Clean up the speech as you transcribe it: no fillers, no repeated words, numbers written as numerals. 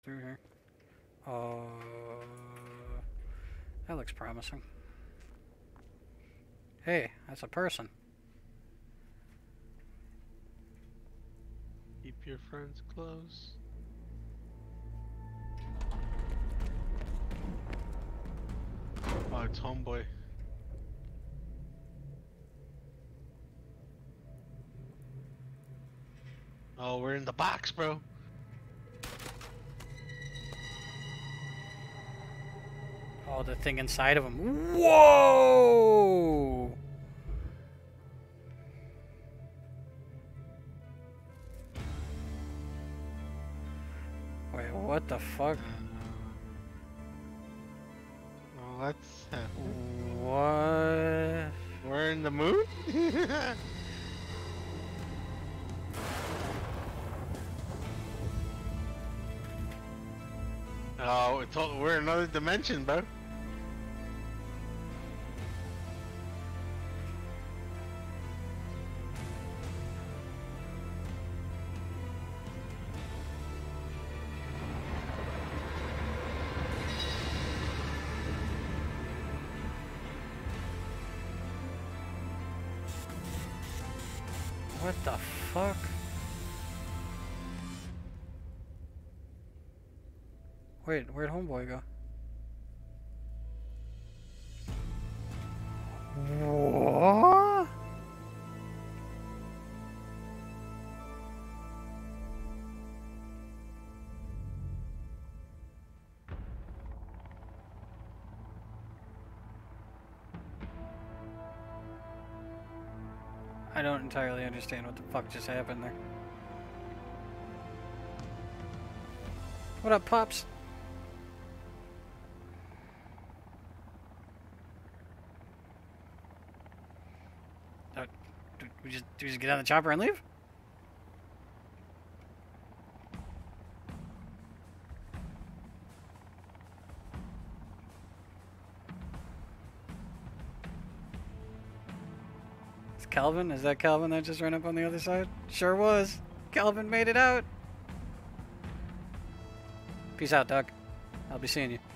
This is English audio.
through here. That looks promising. Hey, that's a person. Keep your friends close. Oh, it's homeboy. Oh, we're in the box, bro. Oh, the thing inside of him. Whoa! Wait, what the fuck? Oh, that's... What? we're in the moon? Oh, we're in another dimension, bro. What the fuck? Wait, where'd homeboy go? What? I don't entirely understand what the fuck just happened there. What up, Pops? Do we just get on the chopper and leave? It's Calvin? Is that Calvin that just ran up on the other side? Sure was. Calvin made it out. Peace out, Doug. I'll be seeing you.